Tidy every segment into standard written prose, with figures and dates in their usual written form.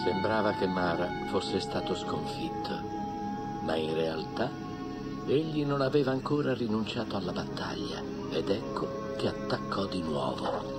Sembrava che Mara fosse stato sconfitto, ma in realtà egli non aveva ancora rinunciato alla battaglia, ed ecco che attaccò di nuovo.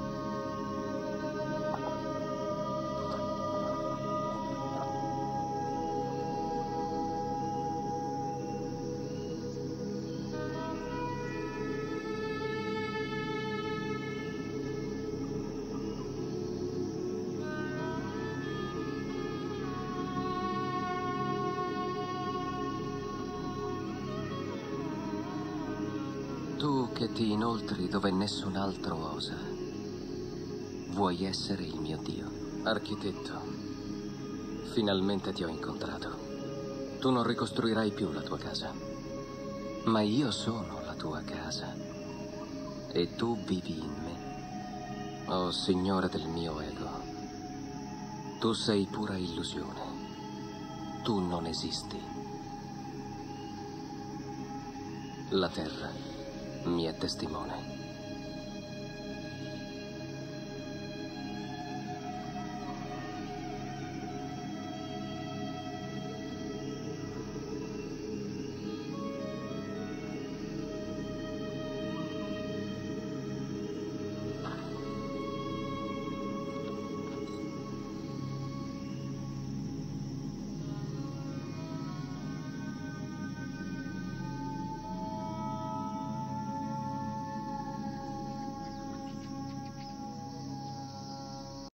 Tu che ti inoltri dove nessun altro osa, vuoi essere il mio Dio? Architetto, finalmente ti ho incontrato. Tu non ricostruirai più la tua casa, ma io sono la tua casa e tu vivi in me. Oh Signore del mio ego, tu sei pura illusione. Tu non esisti. La terra mi è testimone.